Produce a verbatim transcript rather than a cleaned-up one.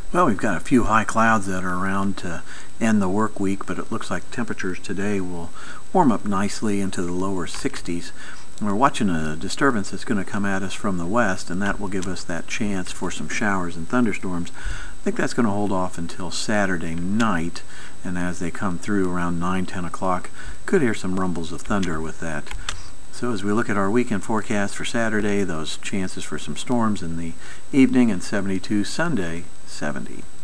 Well, we've got a few high clouds that are around to end the work week, but it looks like temperatures today will warm up nicely into the lower sixties. We're watching a disturbance that's going to come at us from the west, and that will give us that chance for some showers and thunderstorms. I think that's going to hold off until Saturday night, and as they come through around nine, ten o'clock, could hear some rumbles of thunder with that. So as we look at our weekend forecast for Saturday, those chances for some storms in the evening, and seventy-two Sunday, seventy.